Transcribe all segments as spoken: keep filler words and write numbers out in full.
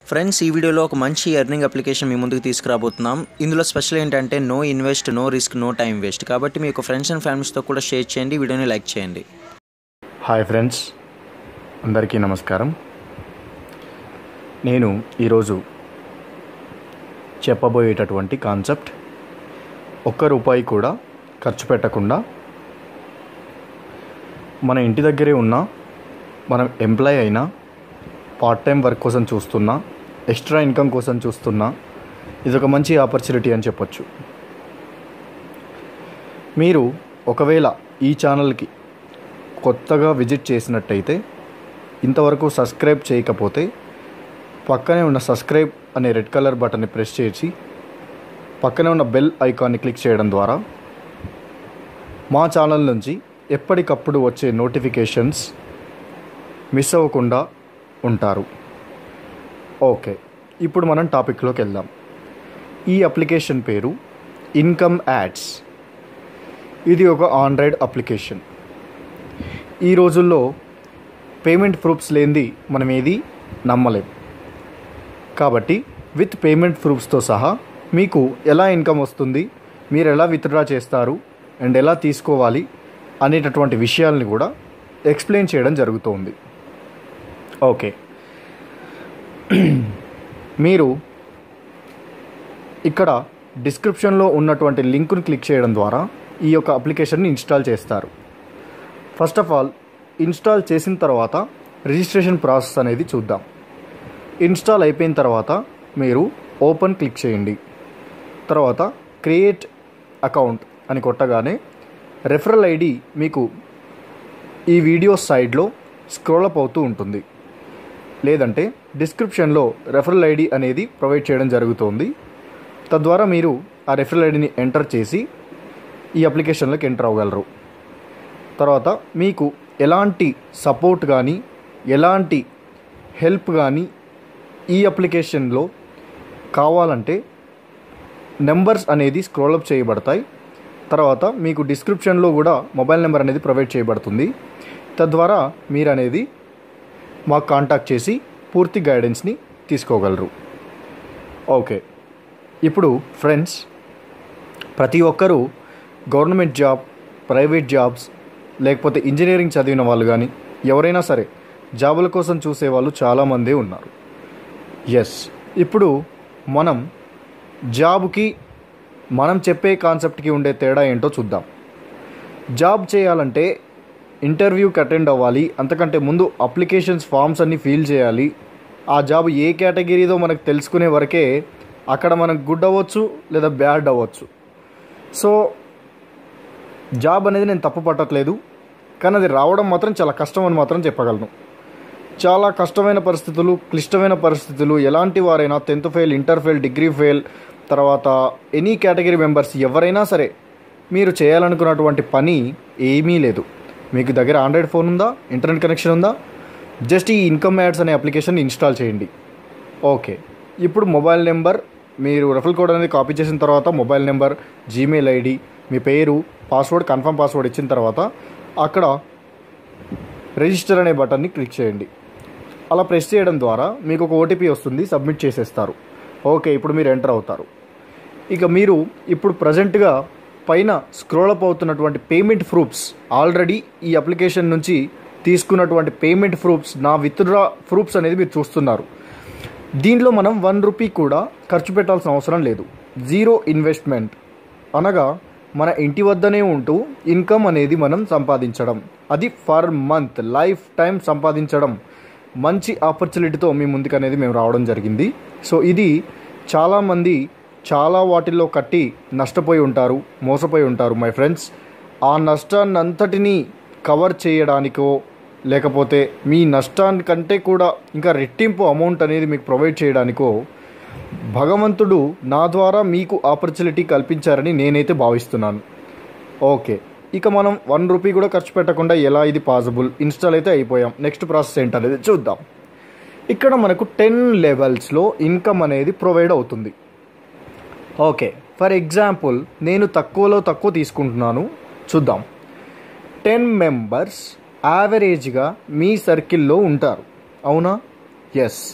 Friends, ఈ వీడియోలో ఒక మంచి ఎర్నింగ్ అప్లికేషన్ మీ ముందుకు తీసుకురాబోతున్నాం. ఇందులో స్పెషల్ ఏంటంటే no invest, no risk, no time waste. కాబట్టి మీ యొక్క ఫ్రెండ్స్ అండ్ ఫ్యామిలీస్తో కూడా షేర్ చేయండి, వీడియోని లైక్ చేయండి. హాయ్ ఫ్రెండ్స్, అందరికీ నమస్కారం. నేను ఈరోజు చెప్పబోయేటటువంటి కాన్సెప్ట్ ఒక్క రూపాయి కూడా ఖర్చు పెట్టకుండా మన ఇంటి దగ్గరే ఉన్న మనం ఎంప్లాయ్ అయినా, పార్ట్ టైం వర్క్ కోసం చూస్తున్నా, ఎక్స్ట్రా ఇన్కమ్ కోసం చూస్తున్నా, ఇది ఒక మంచి ఆపర్చునిటీ అని చెప్పొచ్చు. మీరు ఒకవేళ ఈ ఛానల్కి కొత్తగా విజిట్ చేసినట్టయితే, ఇంతవరకు సబ్స్క్రైబ్ చేయకపోతే పక్కనే ఉన్న సబ్స్క్రైబ్ అనే రెడ్ కలర్ బటన్ని ప్రెస్ చేసి పక్కనే ఉన్న బెల్ ఐకాన్ని క్లిక్ చేయడం ద్వారా మా ఛానల్ నుంచి ఎప్పటికప్పుడు వచ్చే నోటిఫికేషన్స్ మిస్ అవ్వకుండా ఉంటారు. ఓకే, ఇప్పుడు మనం టాపిక్లోకి వెళ్దాం. ఈ అప్లికేషన్ పేరు ఇన్కమ్ యాడ్స్. ఇది ఒక ఆండ్రాయిడ్ అప్లికేషన్. ఈ రోజుల్లో పేమెంట్ ప్రూఫ్స్ లేనిది మనం ఏది నమ్మలేం. కాబట్టి విత్ పేమెంట్ ప్రూఫ్స్తో సహా మీకు ఎలా ఇన్కమ్ వస్తుంది, మీరు ఎలా విత్డ్రా చేస్తారు అండ్ ఎలా తీసుకోవాలి అనేటటువంటి విషయాల్ని కూడా ఎక్స్ప్లెయిన్ చేయడం జరుగుతుంది. ఓకే, మీరు ఇక్కడ డిస్క్రిప్షన్లో ఉన్నటువంటి లింక్ను క్లిక్ చేయడం ద్వారా ఈ యొక్క అప్లికేషన్ని ఇన్స్టాల్ చేస్తారు. ఫస్ట్ ఆఫ్ ఆల్, ఇన్స్టాల్ చేసిన తర్వాత రిజిస్ట్రేషన్ ప్రాసెస్ అనేది చూద్దాం. ఇన్స్టాల్ అయిపోయిన తర్వాత మీరు ఓపెన్ క్లిక్ చేయండి. తర్వాత క్రియేట్ అకౌంట్ అని కొట్టగానే రెఫరల్ ఐడి మీకు ఈ వీడియో సైడ్లో స్క్రోల్ అప్ అవుతూ ఉంటుంది. లేదంటే డిస్క్రిప్షన్లో రెఫరల్ ఐడి అనేది ప్రొవైడ్ చేయడం జరుగుతుంది. తద్వారా మీరు ఆ రెఫరల్ ఐడిని ఎంటర్ చేసి ఈ అప్లికేషన్లోకి ఎంటర్ అవ్వగలరు. తర్వాత మీకు ఎలాంటి సపోర్ట్ కానీ, ఎలాంటి హెల్ప్ కానీ ఈ అప్లికేషన్లో కావాలంటే నెంబర్స్ అనేది స్క్రోల్ అప్ చేయబడతాయి. తర్వాత మీకు డిస్క్రిప్షన్లో కూడా మొబైల్ నెంబర్ అనేది ప్రొవైడ్ చేయబడుతుంది. తద్వారా మీరు అనేది మాకు కాంటాక్ట్ చేసి పూర్తి గైడెన్స్ని తీసుకోగలరు. ఓకే, ఇప్పుడు ఫ్రెండ్స్, ప్రతి ఒక్కరూ గవర్నమెంట్ జాబ్, ప్రైవేట్ జాబ్స్, లేకపోతే ఇంజనీరింగ్ చదివిన వాళ్ళు కానీ ఎవరైనా సరే జాబుల కోసం చూసేవాళ్ళు చాలామంది ఉన్నారు. ఎస్, ఇప్పుడు మనం జాబ్కి మనం చెప్పే కాన్సెప్ట్కి ఉండే తేడా ఏంటో చూద్దాం. జాబ్ చేయాలంటే ఇంటర్వ్యూకి అటెండ్ అవ్వాలి. అంతకంటే ముందు అప్లికేషన్స్ ఫామ్స్ అన్నీ ఫిల్ చేయాలి. ఆ జాబ్ ఏ కేటగిరీదో మనకు తెలుసుకునే వరకే అక్కడ మనకు గుడ్ అవ్వచ్చు లేదా బ్యాడ్ అవ్వచ్చు. సో జాబ్ అనేది నేను తప్పు పట్టట్లేదు, కానీ అది రావడం మాత్రం చాలా కష్టం అని మాత్రం చెప్పగలను. చాలా కష్టమైన పరిస్థితులు, క్లిష్టమైన పరిస్థితులు, ఎలాంటి వారైనా tenth fail, inter fail, degree fail, తర్వాత ఎనీ కేటగిరీ మెంబర్స్ ఎవరైనా సరే మీరు చేయాలనుకున్నటువంటి పని ఏమీ లేదు. మీకు దగ్గర ఆండ్రాయిడ్ ఫోన్ ఉందా, ఇంటర్నెట్ కనెక్షన్ ఉందా, జస్ట్ ఈ ఇన్కమ్ యాడ్స్ అనే అప్లికేషన్ ఇన్స్టాల్ చేయండి. ఓకే, ఇప్పుడు మొబైల్ నెంబర్, మీరు రెఫరల్ కోడ్ అనేది కాపీ చేసిన తర్వాత మొబైల్ నెంబర్, జీమెయిల్ ఐడి, మీ పేరు, పాస్వర్డ్, కన్ఫర్మ్ పాస్వర్డ్ ఇచ్చిన తర్వాత అక్కడ రిజిస్టర్ అనే బటన్ని క్లిక్ చేయండి. అలా ప్రెస్ చేయడం ద్వారా మీకు ఒక ఓటీపీ వస్తుంది, సబ్మిట్ చేసేస్తారు. ఓకే, ఇప్పుడు మీరు ఎంటర్ అవుతారు. ఇక మీరు ఇప్పుడు ప్రజెంట్గా పైన స్క్రోల్ అప్ అవుతున్నటువంటి పేమెంట్ ప్రూఫ్స్, ఆల్రెడీ ఈ అప్లికేషన్ నుంచి తీసుకున్నటువంటి పేమెంట్ ప్రూఫ్స్, నా విత్డ్రా ప్రూఫ్స్ అనేది మీరు చూస్తున్నారు. దీనిలో మనం వన్ రూపీ కూడా ఖర్చు పెట్టాల్సిన అవసరం లేదు. జీరో ఇన్వెస్ట్మెంట్ అనగా మన ఇంటి వద్దనే ఉంటూ ఇన్కమ్ అనేది మనం సంపాదించడం, అది ఫర్ మంత్ లైఫ్ టైం సంపాదించడం, మంచి ఆపర్చునిటీతో మీ ముందుకు అనేది మేము రావడం జరిగింది. సో ఇది చాలామంది చాలా వాటిల్లో కట్టి నష్టపోయి ఉంటారు, మోసపోయి ఉంటారు మై ఫ్రెండ్స్. ఆ నష్టాన్ని అంతటినీ కవర్ చేయడానికో, లేకపోతే మీ నష్టానికంటే కూడా ఇంకా రెట్టింపు అమౌంట్ అనేది మీకు ప్రొవైడ్ చేయడానికో భగవంతుడు నా ద్వారా మీకు ఆపర్చునిటీ కల్పించారని నేనైతే భావిస్తున్నాను. ఓకే, ఇక మనం వన్ రూపీ కూడా ఖర్చు పెట్టకుండా ఎలా ఇది పాసిబుల్? ఇన్స్టాల్ అయితే అయిపోయాం, నెక్స్ట్ ప్రాసెస్ ఏంటనేది చూద్దాం. ఇక్కడ మనకు టెన్ లెవెల్స్లో ఇన్కమ్ అనేది ప్రొవైడ్ అవుతుంది. ఓకే, ఫర్ ఎగ్జాంపుల్ నేను తక్కువలో తక్కువ తీసుకుంటున్నాను, చూద్దాం. టెన్ మెంబర్స్ యావరేజ్గా మీ సర్కిల్లో ఉంటారు, అవునా? ఎస్,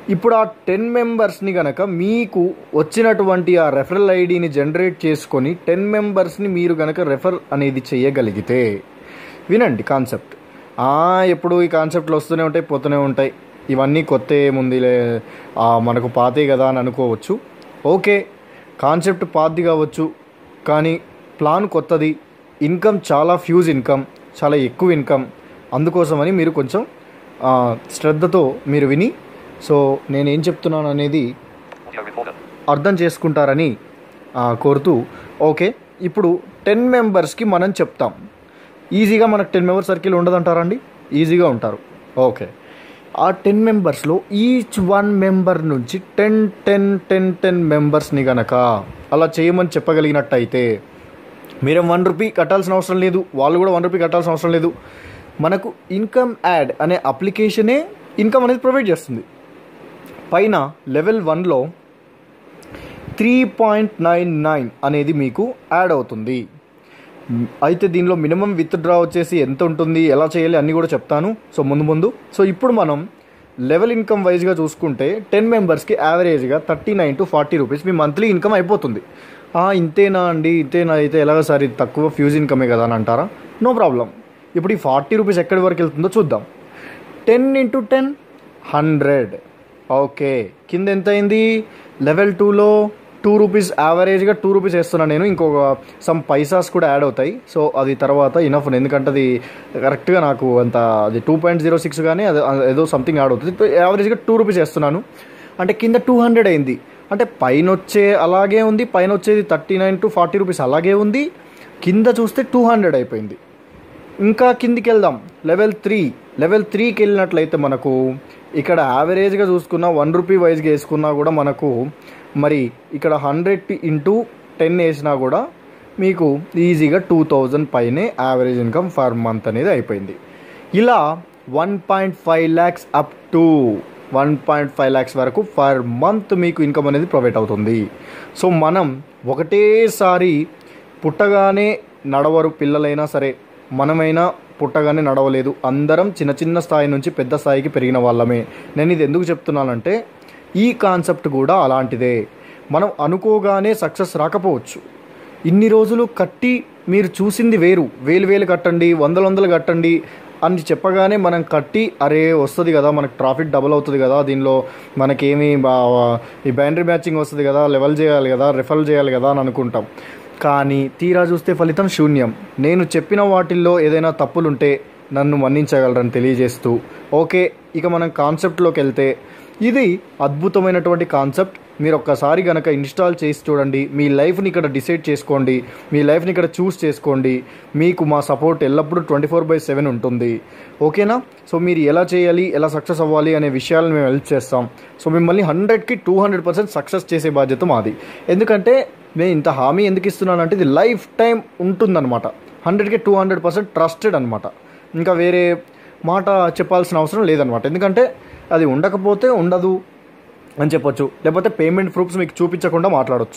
ఇప్పుడు ఆ టెన్ మెంబర్స్ని కనుక మీకు వచ్చినటువంటి ఆ రెఫరల్ ఐడిని జనరేట్ చేసుకొని టెన్ మెంబర్స్ని మీరు కనుక రెఫర్ అనేది చేయగలిగితే, వినండి కాన్సెప్ట్. ఎప్పుడు ఈ కాన్సెప్ట్లు వస్తూనే ఉంటాయి, పోతూనే ఉంటాయి, ఇవన్నీ కొత్త ఏముందిలే మనకు పాతే కదా అని అనుకోవచ్చు. ఓకే, కాన్సెప్ట్ పాతది కావచ్చు, కానీ ప్లాన్ కొత్తది, ఇన్కమ్ చాలా ఫ్యూజ్ ఇన్కమ్, చాలా ఎక్కువ ఇన్కమ్. అందుకోసమని మీరు కొంచెం శ్రద్ధతో మీరు విని సో నేనేం చెప్తున్నాను అనేది అర్థం చేసుకుంటారని కోరుతూ, ఓకే ఇప్పుడు టెన్ మెంబర్స్కి మనం చెప్తాం. ఈజీగా మనకు టెన్ మెంబర్స్ సర్కిల్ ఉండదంటారండి? ఈజీగా ఉంటారు. ఓకే, ఆ టెన్ మెంబర్స్లో ఈచ్ వన్ మెంబర్ నుంచి టెన్ టెన్ టెన్ టెన్ మెంబర్స్ని కనుక అలా చేయమని చెప్పగలిగినట్టయితే మీరేం వన్ రూపీ కట్టాల్సిన అవసరం లేదు, వాళ్ళు కూడా వన్ రూపీ కట్టాల్సిన అవసరం లేదు. మనకు ఇన్కమ్ యాడ్ అనే అప్లికేషనే ఇన్కమ్ అనేది ప్రొవైడ్ చేస్తుంది. పైన లెవెల్ వన్లో త్రీ పాయింట్ నైన్ నైన్ అనేది మీకు యాడ్ అవుతుంది. అయితే దీనిలో మినిమం విత్డ్రా వచ్చేసి ఎంత ఉంటుంది, ఎలా చేయాలి అన్నీ కూడా చెప్తాను సో ముందు ముందు. సో ఇప్పుడు మనం లెవెల్ ఇన్కమ్ వైజ్గా చూసుకుంటే టెన్ మెంబర్స్కి యావరేజ్గా thirty nine to forty rupees మీ మంత్లీ ఇన్కమ్ అయిపోతుంది. ఇంతేనా అండి, ఇంతేనా అయితే ఎలాగ సార్ ఇది తక్కువ ఫ్యూజ్ ఇన్కమే కదా అని అంటారా? No problem. ఇప్పుడు ఈ ఫార్టీ రూపీస్ ఎక్కడి వరకు వెళ్తుందో చూద్దాం. Ten into ten hundred. Okay, కింద ఎంత అయింది? లెవెల్ టూలో టూ రూపీస్ యావరేజ్గా టూ రూపీస్ వేస్తున్నాను నేను, ఇంకొక సమ్ పైసాస్ కూడా యాడ్ అవుతాయి. సో అది తర్వాత ఇనఫ్, ఎందుకంటే అది కరెక్ట్గా నాకు అంత అది టూ పాయింట్ జీరో సిక్స్ కానీ అది ఏదో సంథింగ్ యాడ్ అవుతుంది. యావరేజ్గా టూ రూపీస్ వేస్తున్నాను అంటే కింద టూ హండ్రెడ్ అయింది. అంటే పైన వచ్చే అలాగే ఉంది, పైన వచ్చేది thirty nine to forty rupees అలాగే ఉంది, కింద చూస్తే టూ హండ్రెడ్ అయిపోయింది. ఇంకా కిందికి వెళ్దాం, లెవెల్ త్రీ. లెవెల్ త్రీకి వెళ్ళినట్లయితే మనకు ఇక్కడ యావరేజ్గా చూసుకున్న వన్ రూపీ వైజ్గా వేసుకున్నా కూడా మనకు మరి ఇక్కడ హండ్రెడ్ ఇంటూ టెన్ వేసినా కూడా మీకు ఈజీగా టూ థౌజండ్ పైనే యావరేజ్ ఇన్కమ్ పర్ మంత్ అనేది అయిపోయింది. ఇలా one point five lakhs up to one point five lakhs వరకు పర్ మంత్ మీకు ఇన్కమ్ అనేది ప్రొవైడ్ అవుతుంది. సో మనం ఒకటేసారి పుట్టగానే నడవరు పిల్లలైనా సరే, మనమైనా పుట్టగానే నడవలేదు, అందరం చిన్న చిన్న స్థాయి నుంచి పెద్ద స్థాయికి పెరిగిన వాళ్ళమే. నేను ఇది ఎందుకు చెప్తున్నానంటే ఈ కాన్సెప్ట్ కూడా అలాంటిదే. మనం అనుకోగానే సక్సెస్ రాకపోవచ్చు. ఇన్ని రోజులు కట్టి మీరు చూసింది వేరు, వేలు వేలు కట్టండి, వందలు వందలు కట్టండి అని చెప్పగానే మనం కట్టి అరే వస్తుంది కదా మనకు ప్రాఫిట్ డబుల్ అవుతుంది కదా, దీనిలో మనకేమి ఈ బైనరీ మ్యాచింగ్ వస్తుంది కదా, లెవెల్ చేయాలి కదా, రెఫల్ చేయాలి కదా అని అనుకుంటాం. కానీ తీరా చూస్తే ఫలితం శూన్యం. నేను చెప్పిన వాటిల్లో ఏదైనా తప్పులుంటే నన్ను మన్నించగలరని తెలియజేస్తూ, ఓకే ఇక మనం కాన్సెప్ట్లోకి వెళ్తే ఇది అద్భుతమైనటువంటి కాన్సెప్ట్. మీరు ఒక్కసారి కనుక ఇన్స్టాల్ చేసి చూడండి, మీ లైఫ్ని ఇక్కడ డిసైడ్ చేసుకోండి, మీ లైఫ్ని ఇక్కడ చూస్ చేసుకోండి. మీకు మా సపోర్ట్ ఎల్లప్పుడూ ట్వంటీ ఫోర్ బై సెవెన్ ఉంటుంది. ఓకేనా? సో మీరు ఎలా చేయాలి, ఎలా సక్సెస్ అవ్వాలి అనే విషయాలను మేము హెల్ప్ చేస్తాం. సో మిమ్మల్ని హండ్రెడ్కి టూ హండ్రెడ్ పర్సెంట్ సక్సెస్ చేసే బాధ్యత మాది. ఎందుకంటే నేను ఇంత హామీ ఎందుకు ఇస్తున్నానంటే ఇది లైఫ్ టైం ఉంటుందన్నమాట. హండ్రెడ్కి టూ హండ్రెడ్ పర్సెంట్ ట్రస్టెడ్ అనమాట. ఇంకా వేరే మాట చెప్పాల్సిన అవసరం లేదనమాట. ఎందుకంటే అది ఉండకపోతే ఉండదు అని చెప్పొచ్చు, లేకపోతే పేమెంట్ ప్రూఫ్స్ మీకు చూపించకుండా మాట్లాడవచ్చు.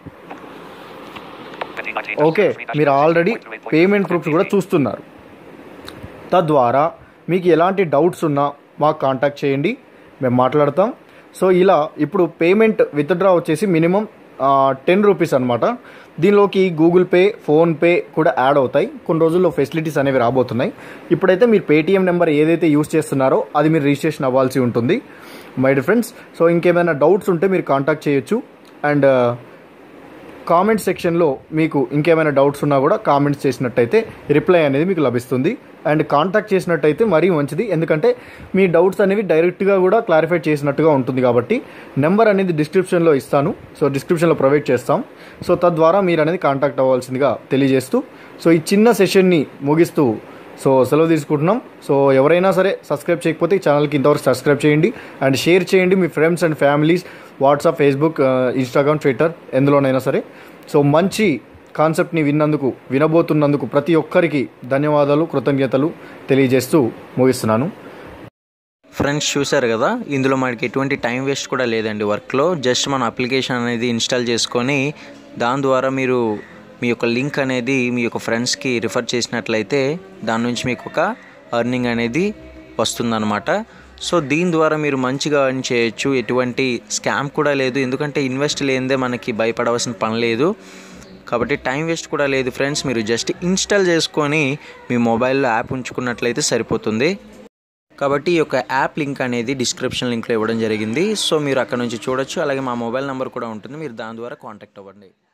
ఓకే, మీరు ఆల్రెడీ పేమెంట్ ప్రూఫ్స్ కూడా చూస్తున్నారు. తద్వారా మీకు ఎలాంటి డౌట్స్ ఉన్నా మాకు కాంటాక్ట్ చేయండి, మేము మాట్లాడతాం. సో ఇలా ఇప్పుడు పేమెంట్ విత్డ్రా వచ్చేసి మినిమం టెన్ రూపీస్ అనమాట. దీనిలోకి గూగుల్ పే, ఫోన్పే కూడా యాడ్ అవుతాయి. కొన్ని రోజుల్లో ఫెసిలిటీస్ అనేవి రాబోతున్నాయి. ఇప్పుడైతే మీరు పేటీఎం నెంబర్ ఏదైతే యూస్ చేస్తున్నారో అది మీరు రిజిస్ట్రేషన్ అవ్వాల్సి ఉంటుంది మై డియర్ ఫ్రెండ్స్. సో ఇంకేమైనా డౌట్స్ ఉంటే మీరు కాంటాక్ట్ చేయొచ్చు. అండ్ కామెంట్ సెక్షన్లో మీకు ఇంకేమైనా డౌట్స్ ఉన్నా కూడా కామెంట్స్ చేసినట్టయితే రిప్లై అనేది మీకు లభిస్తుంది. అండ్ కాంటాక్ట్ చేసినట్టయితే మరీ మంచిది, ఎందుకంటే మీ డౌట్స్ అనేవి డైరెక్ట్గా కూడా క్లారిఫై చేసినట్టుగా ఉంటుంది. కాబట్టి నెంబర్ అనేది డిస్క్రిప్షన్లో ఇస్తాను, సో డిస్క్రిప్షన్లో ప్రొవైడ్ చేస్తాం. సో తద్వారా మీరు అనేది కాంటాక్ట్ అవ్వాల్సిందిగా తెలియజేస్తూ, సో ఈ చిన్న సెషన్ని ముగిస్తూ సో సెలవు తీసుకుంటున్నాం. సో ఎవరైనా సరే సబ్స్క్రైబ్ చేయకపోతే ఈ ఛానల్కి ఇంతవరకు సబ్స్క్రైబ్ చేయండి అండ్ షేర్ చేయండి మీ friends and families, WhatsApp, Facebook, Instagram, Twitter ఎందులోనైనా సరే. సో మంచి కాన్సెప్ట్ని విన్నందుకు, వినబోతున్నందుకు ప్రతి ఒక్కరికి ధన్యవాదాలు, కృతజ్ఞతలు తెలియజేస్తూ ముగిస్తున్నాను. ఫ్రెండ్స్ చూశారు కదా, ఇందులో మనకి ఎటువంటి టైం వేస్ట్ కూడా లేదండి. వర్క్లో జస్ట్ మన అప్లికేషన్ అనేది ఇన్స్టాల్ చేసుకొని దాని ద్వారా మీరు మీ యొక్క లింక్ అనేది మీ యొక్క ఫ్రెండ్స్కి రిఫర్ చేసినట్లయితే దాని నుంచి మీకు ఒక ఎర్నింగ్ అనేది వస్తుందన్నమాట. సో దీని ద్వారా మీరు మంచిగా ఎర్న్ చేయొచ్చు. ఎటువంటి స్కామ్ కూడా లేదు, ఎందుకంటే ఇన్వెస్ట్ లేనిదే మనకి భయపడవలసిన పని లేదు. కాబట్టి టైం వేస్ట్ కూడా లేదు ఫ్రెండ్స్. మీరు జస్ట్ ఇన్స్టాల్ చేసుకొని మీ మొబైల్లో యాప్ ఉంచుకున్నట్లయితే సరిపోతుంది. కాబట్టి ఈ యొక్క యాప్ లింక్ అనేది డిస్క్రిప్షన్ లింక్లో ఇవ్వడం జరిగింది. సో మీరు అక్కడ నుంచి చూడొచ్చు. అలాగే మా మొబైల్ నెంబర్ కూడా ఉంటుంది, మీరు దాని ద్వారా కాంటాక్ట్ అవ్వండి.